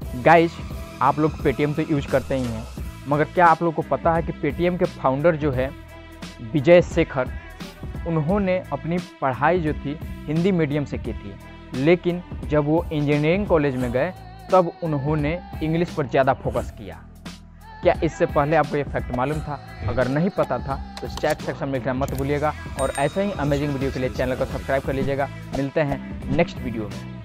Guys, आप लोग Paytm तो यूज करते ही हैं, मगर क्या आप लोग को पता है कि पेटीएम के फाउंडर जो है विजय शेखर, उन्होंने अपनी पढ़ाई जो थी हिंदी मीडियम से की थी, लेकिन जब वो इंजीनियरिंग कॉलेज में गए तब उन्होंने इंग्लिश पर ज़्यादा फोकस किया। क्या इससे पहले आपको ये फैक्ट मालूम था? अगर नहीं पता था तो चैट सेक्शन में लिखना मत भूलिएगा और ऐसे ही अमेजिंग वीडियो के लिए चैनल को सब्सक्राइब कर लीजिएगा। मिलते हैं नेक्स्ट वीडियो में।